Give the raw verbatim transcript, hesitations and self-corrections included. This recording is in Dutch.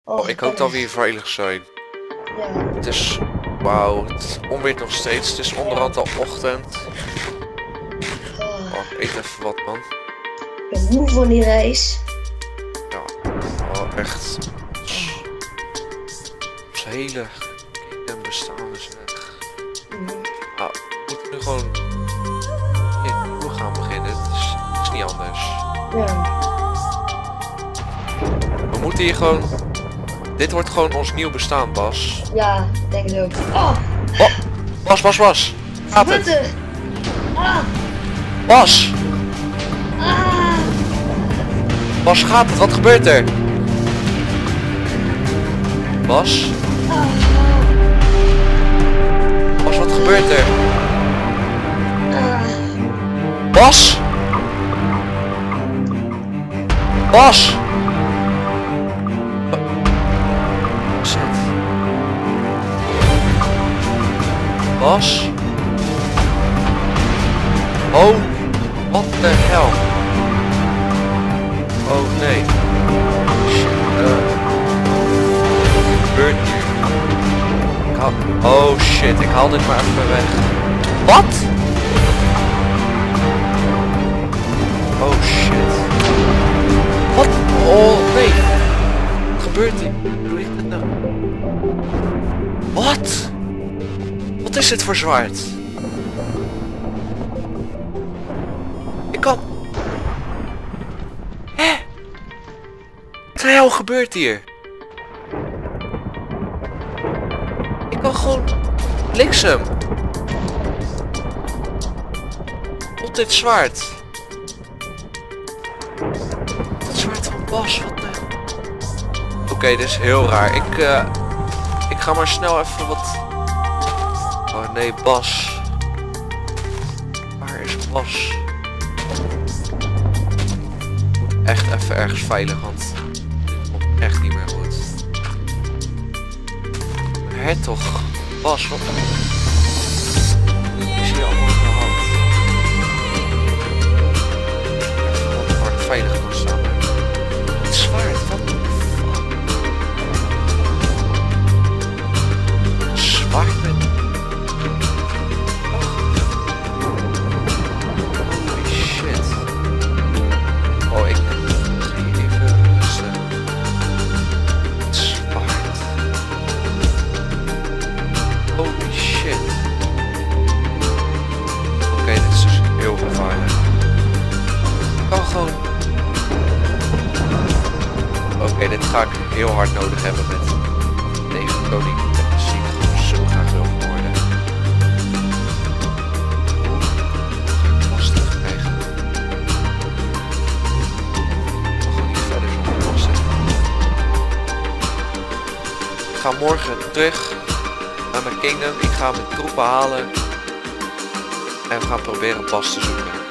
Oh, ik hoop dat we hier veilig zijn. Ja. Het is... Wauw, het onweert nog steeds. Het is onderhand al ochtend. Oh, ik eet even wat, man. Ik ben moe van die reis. Ja, oh, echt. Ons hele kingdom bestaan is weg. Nou, we moeten nu gewoon opnieuw gaan beginnen. Het is, het is niet anders. Ja. We moeten hier gewoon... Dit wordt gewoon ons nieuw bestaan, Bas. Ja, denk ik ook. Oh! Oh, Bas, Bas, Bas. Gaat Wat het? de? Ah! Bas! Ah! Bas, gaat het? Wat gebeurt er? Bas? Ah! Bas, wat gebeurt er? Ah! Bas? Bas? Shit. Bas? Oh, wat de hel? Oh nee. Shit, uh. Wat gebeurt nu? Ik haal... Oh shit, ik haal dit maar even weg. Wat? Oh shit. Wat? Oh nee. Wat gebeurt hier? Hoe doe ik dit nou? Wat? Wat is dit voor zwaard? Ik kan... Hè? Wat de hel gebeurt hier? Ik kan gewoon... bliksem. Op dit zwaard. Het zwaard van Bas, wat de... Oké, okay, dit is heel raar. Ik, uh, ik ga maar snel even wat... Oh nee, Bas. Waar is Bas? Ik moet echt even ergens veilig, want dit komt echt niet meer goed. Hertog. Bas, wat... Ik zie je allemaal gehad. Even wat waar ik veilig kan staan. Het zwaard, wat de fuck? Zwaard met... Holy shit. Oh, ik ga hier even rusten. Het zwaard. Holy shit. Oké, okay, dit is dus heel gevaarlijk. Ik kan gewoon... Oké, okay, dit ga ik heel hard nodig hebben met deze koning. Dat zie ik gewoon zo graag wil worden. Hoe ga ik Bas terugkrijgen? Ik mag gewoon niet verder zonder Bas zitten. Ik ga morgen terug naar mijn kingdom. Ik ga mijn troepen halen. En we gaan proberen Bas te zoeken.